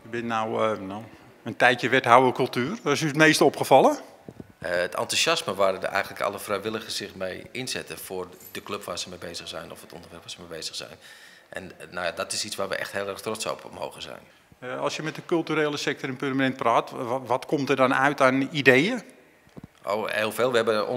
bent nou een tijdje wethouder cultuur. Wat is u het meest opgevallen? Het enthousiasme waar eigenlijk alle vrijwilligers zich mee inzetten voor de club waar ze mee bezig zijn of het onderwerp waar ze mee bezig zijn. En nou ja, dat is iets waar we echt heel erg trots op mogen zijn. Als je met de culturele sector in Purmerend praat, wat komt er dan uit aan ideeën? Oh, heel veel.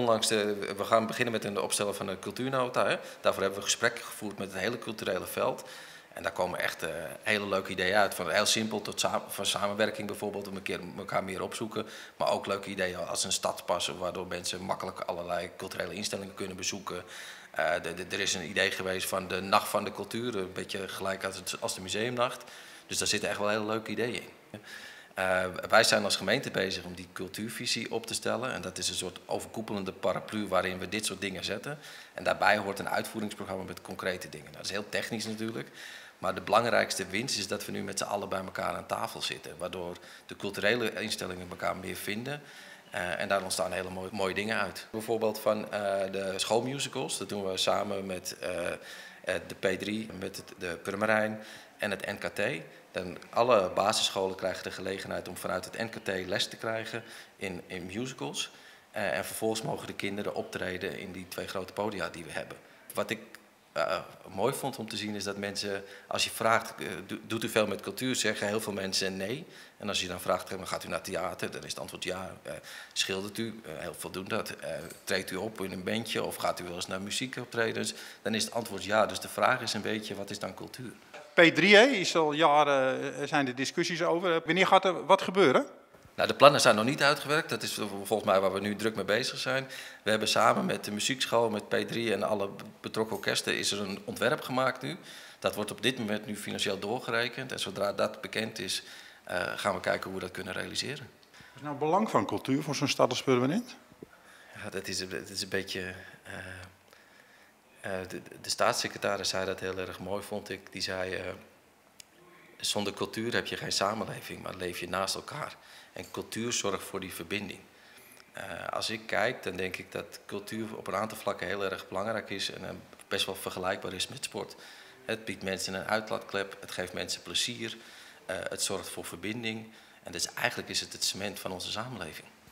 We gaan beginnen met het opstellen van een cultuurnota. Hè. Daarvoor hebben we gesprekken gevoerd met het hele culturele veld. En daar komen echt hele leuke ideeën uit. Van heel simpel tot van samenwerking bijvoorbeeld, om elkaar meer opzoeken. Maar ook leuke ideeën als een stadpas, waardoor mensen makkelijk allerlei culturele instellingen kunnen bezoeken. Er is een idee geweest van de Nacht van de Cultuur, een beetje gelijk als de museumnacht. Dus daar zitten echt wel hele leuke ideeën in. Wij zijn als gemeente bezig om die cultuurvisie op te stellen. En dat is een soort overkoepelende paraplu waarin we dit soort dingen zetten. En daarbij hoort een uitvoeringsprogramma met concrete dingen. Nou, dat is heel technisch natuurlijk. Maar de belangrijkste winst is dat we nu met z'n allen bij elkaar aan tafel zitten. Waardoor de culturele instellingen elkaar meer vinden. En daar ontstaan hele mooie dingen uit. Bijvoorbeeld van de schoolmusicals. Dat doen we samen met de P3, met de Purmerijn en het NKT. Dan alle basisscholen krijgen de gelegenheid om vanuit het NKT les te krijgen in musicals. En vervolgens mogen de kinderen optreden in die 2 grote podia die we hebben. Wat ik mooi vond om te zien is dat mensen, als je vraagt, doet u veel met cultuur, zeggen heel veel mensen nee. En als je dan vraagt, gaat u naar theater? Dan is het antwoord ja. Schildert u? Heel veel doen dat. Treedt u op in een bandje of gaat u wel eens naar muziekoptredens? Dan is het antwoord ja. Dus de vraag is een beetje, wat is dan cultuur? P3 is al jaren, zijn er discussies over. Wanneer gaat er wat gebeuren? Nou, de plannen zijn nog niet uitgewerkt. Dat is volgens mij waar we nu druk mee bezig zijn. We hebben samen met de muziekschool, met P3 en alle betrokken orkesten is er een ontwerp gemaakt nu. Dat wordt op dit moment nu financieel doorgerekend. En zodra dat bekend is, gaan we kijken hoe we dat kunnen realiseren. Wat is nou het belang van cultuur voor zo'n stad als Purmerend? Ja, dat is een beetje... de staatssecretaris zei dat heel erg mooi, vond ik. Die zei, zonder cultuur heb je geen samenleving, maar leef je naast elkaar. En cultuur zorgt voor die verbinding. Als ik kijk, dan denk ik dat cultuur op een aantal vlakken heel erg belangrijk is en best wel vergelijkbaar is met sport. Het biedt mensen een uitlaatklep, het geeft mensen plezier, het zorgt voor verbinding. En dus eigenlijk is het cement van onze samenleving.